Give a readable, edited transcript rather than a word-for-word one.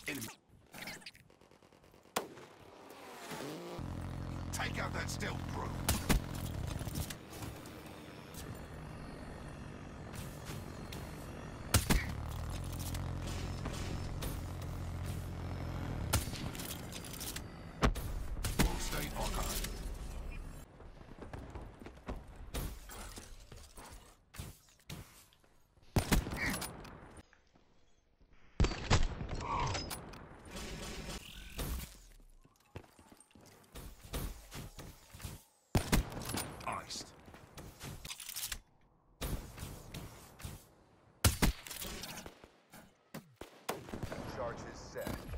Enemy. Take out that stealth crew. We'll stay online. Iced. Charges set.